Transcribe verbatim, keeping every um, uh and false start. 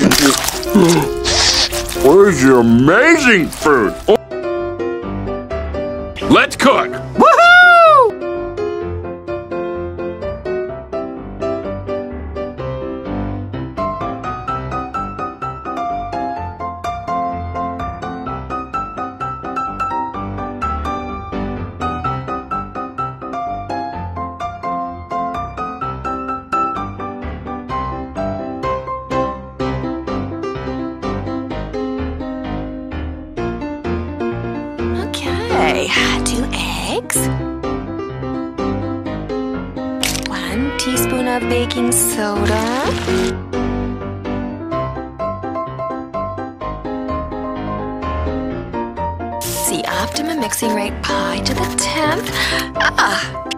Where's your amazing food? Let's cook! Woohoo! Okay, two eggs. One teaspoon of baking soda. The optimum mixing rate pi to the tenth. Ah,